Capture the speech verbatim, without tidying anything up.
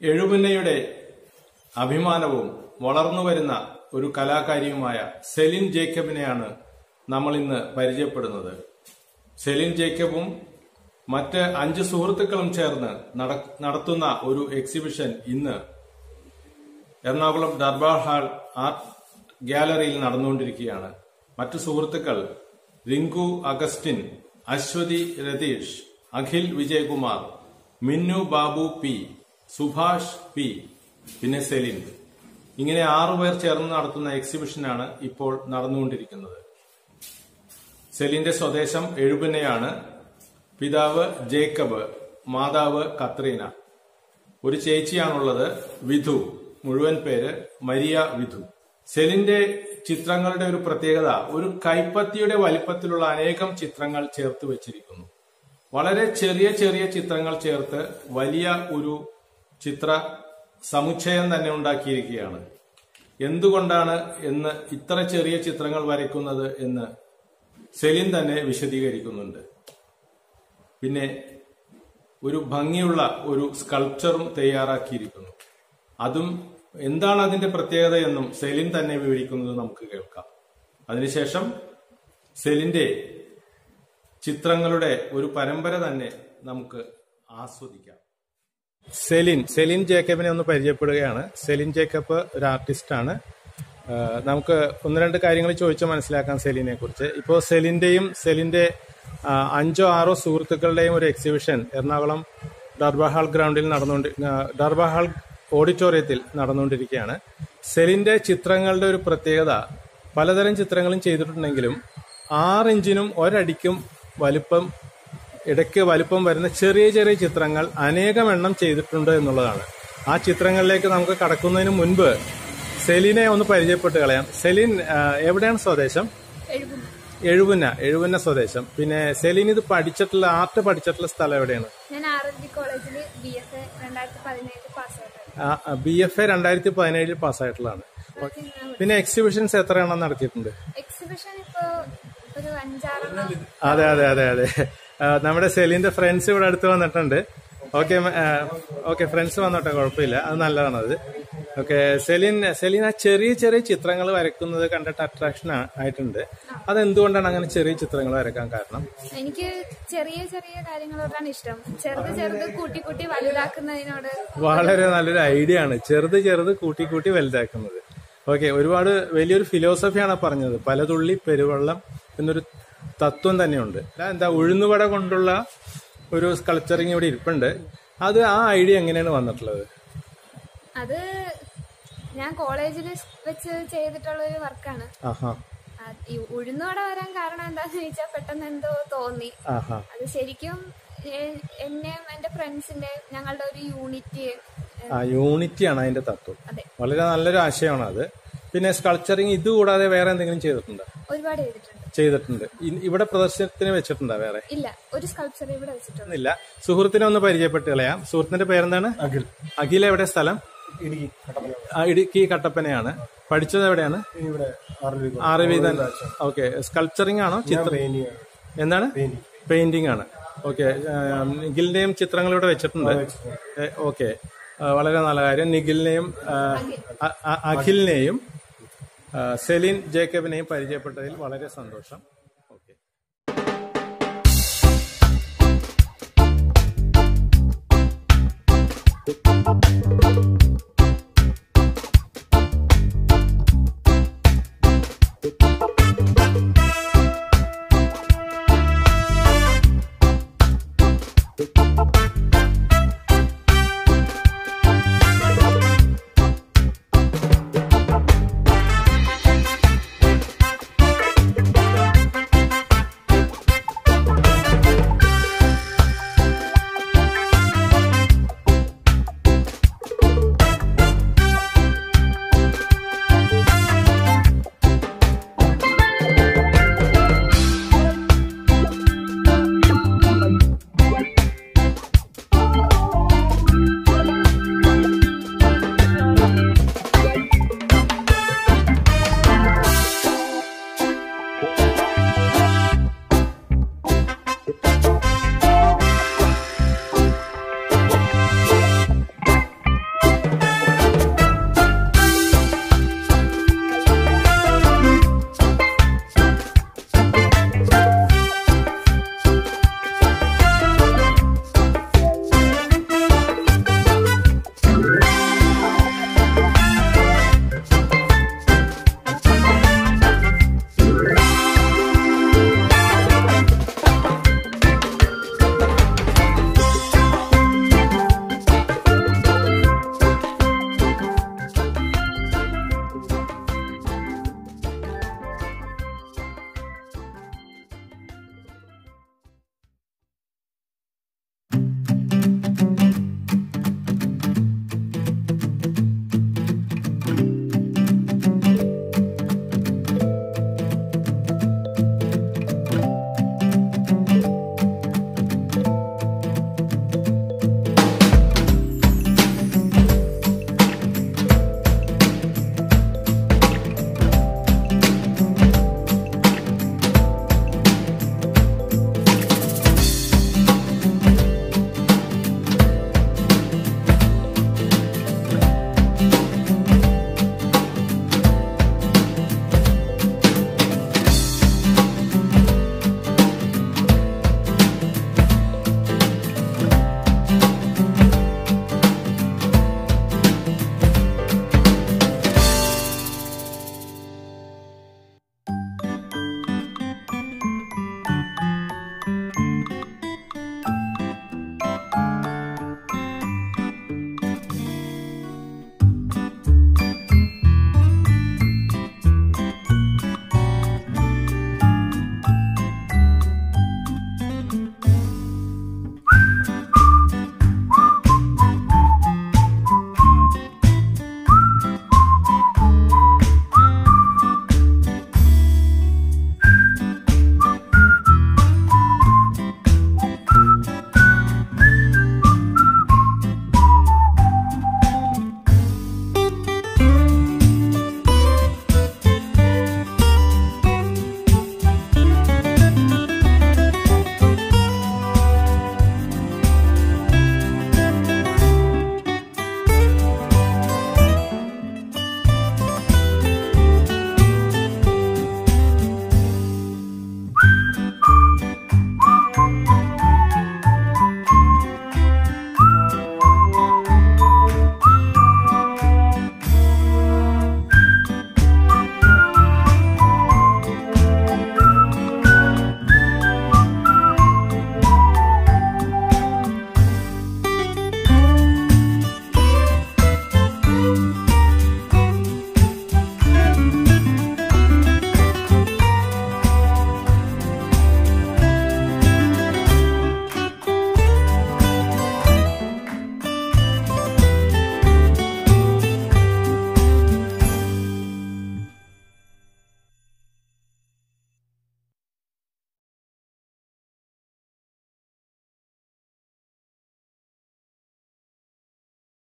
എഴുപുന്നയുടെ അഭിമാനവും വളർന്നുവരുന്ന ഒരു കലാകാരിയുമായ സെലിൻ ജേക്കബിനെയാണ് നമ്മൾ ഇന്ന് പരിചയപ്പെടുന്നത്. സെലിൻ ജേക്കബും മറ്റ് അഞ്ച് സുഹൃത്തുക്കളും ചേർന്ന് നടത്തുന്ന ഒരു എക്സിബിഷൻ ഇന്ന് എറണാകുളം ദർബാർ ഹാൾ ആർട്ട് ഗാലറിയിൽ നടന്നുകൊണ്ടിരിക്കുകയാണ്. മറ്റു സുഹൃത്തുക്കൾ റിങ്കു അഗസ്റ്റിൻ, അശ്വതി രതീഷ്, അഖിൽ വിജയകുമാർ, മിന്നു ബാബു.P, സുഭാഷ്.P, പിന്നെ സെലിൻ. ഇങ്ങനെ ആറുപേർ ചേർന്ന് നടത്തുന്ന എക്സിബിഷനാണ് ഇപ്പോൾ നടന്നുകൊണ്ടിരിക്കുന്നത്. സെലിന്റെ സ്വദേശം എഴുപുന്നയാണ്. പിതാവ് ജേക്കബ്, മാതാവ് കത്രീന. ഒരു ചേച്ചിയാണുള്ളത്, വിധു. മുഴുവൻ പേര് മരിയ വിധു. സെലിന്റെ ചിത്രങ്ങളുടെ ഒരു പ്രത്യേകത, ഒരു കൈപ്പത്തിയുടെ വലിപ്പത്തിലുള്ള അനേകം ചിത്രങ്ങൾ ചേർത്ത് വെച്ചിരിക്കുന്നു. വളരെ ചെറിയ ചെറിയ ചിത്രങ്ങൾ ചേർത്ത് വലിയ ഒരു ചിത്ര സമുച്ചയം തന്നെ ഉണ്ടാക്കിയിരിക്കുകയാണ്. എന്തുകൊണ്ടാണ് എന്ന് ഇത്ര ചെറിയ ചിത്രങ്ങൾ വരയ്ക്കുന്നത് എന്ന് സെലിൻ തന്നെ വിശദീകരിക്കുന്നുണ്ട്. പിന്നെ ഒരു ഭംഗിയുള്ള ഒരു സ്കൾപ്ചറും തയ്യാറാക്കിയിരിക്കുന്നു. അതും എന്താണ് അതിന്റെ പ്രത്യേകത എന്നും സെലിൻ തന്നെ വിവരിക്കുന്നത് നമുക്ക് കേൾക്കാം. അതിനുശേഷം സെലിന്റെ ചിത്രങ്ങളുടെ ഒരു പരമ്പര തന്നെ നമുക്ക് ആസ്വദിക്കാം. സെലിൻ സെലിൻ ജേക്കബിനെ ഒന്ന് പരിചയപ്പെടുകയാണ്. സെലിൻ ജേക്കബ് ഒരു ആർട്ടിസ്റ്റാണ്. നമുക്ക് ഒന്ന് രണ്ട് കാര്യങ്ങൾ ചോദിച്ച് മനസ്സിലാക്കാം സെലിനെ കുറിച്ച്. ഇപ്പോൾ സെലിന്റെയും സെലിന്റെ അഞ്ചോ ആറോ സുഹൃത്തുക്കളുടെയും ഒരു എക്സിബിഷൻ എറണാകുളം ദർബാർ ഹാൾ ഗ്രൗണ്ടിൽ നടന്നുകൊണ്ട് ദർബാർ ഹാൾ ഓഡിറ്റോറിയത്തിൽ നടന്നുകൊണ്ടിരിക്കുകയാണ്. സെലിന്റെ ചിത്രങ്ങളുടെ ഒരു പ്രത്യേകത, പലതരം ചിത്രങ്ങളും ചെയ്തിട്ടുണ്ടെങ്കിലും ആറിഞ്ചിനും ഒരടിക്കും വലുപ്പം ഇടയ്ക്ക് വലുപ്പം വരുന്ന ചെറിയ ചെറിയ ചിത്രങ്ങൾ അനേകം എണ്ണം ചെയ്തിട്ടുണ്ട് എന്നുള്ളതാണ്. ആ ചിത്രങ്ങളിലേക്ക് നമുക്ക് കടക്കുന്നതിന് മുൻപ് സെലിനെ ഒന്ന് പരിചയപ്പെട്ട് കളയാം. സെലിൻ എവിടെയാണ് സ്വദേശം? എഴുപുന്ന. എഴുപുന്ന സ്വദേശം. പിന്നെ സെലിൻ ഇത് പഠിച്ചിട്ടുള്ള ആർട്ട് പഠിച്ചിട്ടുള്ള സ്ഥലം എവിടെയാണ്? ബി എഫ് എ രണ്ടായിരത്തി പതിനേഴിൽ പാസ്സായിട്ടുള്ളതാണ്. പിന്നെ എക്സിബിഷൻസ് എത്ര എണ്ണം നടത്തിയിട്ടുണ്ട്? അതെ അതെ അതെ അതെ നമ്മുടെ സെലിന്റെ ഫ്രണ്ട്സ് ഇവിടെ അടുത്ത് വന്നിട്ടുണ്ട്. ഓക്കെ ഓക്കെ ഫ്രണ്ട്സ് വന്നോട്ടെ, കുഴപ്പമില്ല, അത് നല്ലതാണ് അത്. ഓക്കെ, സെലിൻ സെലിൻ ആ ചെറിയ ചെറിയ ചിത്രങ്ങൾ വരയ്ക്കുന്നത് കണ്ടിട്ട് അട്രാക്ഷൻ ആയിട്ടുണ്ട്. അതെന്തുകൊണ്ടാണ് അങ്ങനെ ചെറിയ ചിത്രങ്ങൾ വരയ്ക്കാൻ കാരണം? എനിക്ക് ചെറിയ ചെറിയ കാര്യങ്ങളോടാണ് ഇഷ്ടം. ചെറുത് ചെറുത് കൂട്ടി കൂട്ടി വലുതാക്കുന്നതിനോട് വളരെ നല്ലൊരു ഐഡിയ ആണ്, ചെറുത് ചെറുത് കൂട്ടി കൂട്ടി വലുതാക്കുന്നത്. ഓക്കെ, ഒരുപാട് വലിയൊരു ഫിലോസഫിയാണ് പറഞ്ഞത്. പലതുള്ളി പെരുവെള്ളം എന്നൊരു തത്വം തന്നെയുണ്ട്. എന്താ ഉഴുന്നുവട കൊണ്ടുള്ള ഒരു സ്കൾപ്ചറിങ് ഇവിടെ ഇരിപ്പുണ്ട്. അത് ആ ഐഡിയ എങ്ങനെയാണ് വന്നിട്ടുള്ളത്? അത് ഞാൻ കോളേജിൽ വെച്ച് ചെയ്തിട്ടുള്ള ഒരു വർക്കാണ്. ഉഴുന്നുവട വരാൻ കാരണം എന്താന്ന് ചോദിച്ചാൽ പെട്ടെന്ന് എന്തോ തോന്നി. അത് ശരിക്കും എന്നെയും എന്റെ ഫ്രണ്ട്സിന്റെ ഞങ്ങളുടെ ഒരു യൂണിറ്റ് യൂണിറ്റിയാണ് അതിന്റെ തത്വം. വളരെ നല്ലൊരു ആശയമാണ് അത്. പിന്നെ സ്കൾപ്ചറിങ് ഇത് കൂടാതെ വേറെ എന്തെങ്കിലും ചെയ്തിട്ടുണ്ടോ? ഒരുപാട് ചെയ്തിട്ടുണ്ട്. ചെയ്തിട്ടുണ്ട്. ഇവിടെ പ്രദർശനത്തിന് വെച്ചിട്ടുണ്ടോ വേറെ? ഇല്ല, ഒരു സ്കൾപ്ചർ ഇവിടെ വെച്ചിട്ടുണ്ട്. ഇല്ല. സുഹൃത്തിനെ ഒന്ന് പരിചയപ്പെട്ട് കളയാം. സുഹൃത്തിന്റെ പേരെന്താണ്? അഖിൽ. അഖിൽ എവിടെ സ്ഥലം? ഇടുക്കി കട്ടപ്പനയാണ്. പഠിച്ചത് എവിടെയാണ്? ആർവിധൻ. ഓക്കെ, സ്കൾപ്ചറിങ് ആണോ? ചിത്രം എന്താണ്? പെയിന്റിംഗ് ആണ്. ഓക്കെ, നിഖിലിന്റെയും ചിത്രങ്ങൾ ഇവിടെ വെച്ചിട്ടുണ്ട്. ഓക്കെ, വളരെ നല്ല കാര്യം. നിഖിലിനെയും അഖിലിനെയും സെലിൻ ജേക്കബിനെയും പരിചയപ്പെട്ടതിൽ വളരെ സന്തോഷം. ഓക്കെ.